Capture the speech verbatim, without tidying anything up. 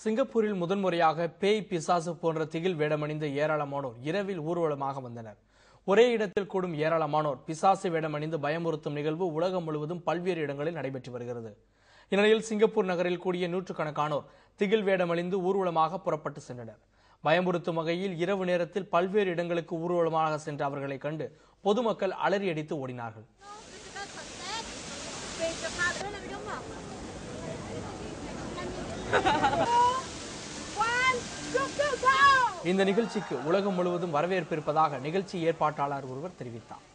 சிங்கப்பூரில் முதன்முறையாக பேய் பிசாசு போன்ற திகில் வேடமணிந்த ஏராளமானோர் இரவில் ஊர்வலமாக வந்தனர். ஒரே இடத்தில் கூடும் ஏராளமானோர் பிசாசு வேடமணிந்து பயமுறுத்தும் நிகழ்வு உலகம் முழுவதும் பல்வேறு இடங்களில் நடைபெற்று வருகிறது. இந்நிலையில் சிங்கப்பூர் நகரில் கூடிய நூற்றுக்கணக்கானோர் திகில் வேடமணிந்து ஊர்வலமாக புறப்பட்டு சென்றனர். பயமுறுத்தும் வகையில் இரவு நேரத்தில் பல்வேறு இடங்களுக்கு ஊர்வலமாக சென்ற அவர்களை கண்டு பொதுமக்கள் அலறியடித்து ஓடினார்கள். இந்த நிகழ்ச்சிக்கு உலகம் முழுவதும் வரவேற்பு இருப்பதாக நிகழ்ச்சி ஏற்பாட்டாளர் ஒருவர் தெரிவித்தார்.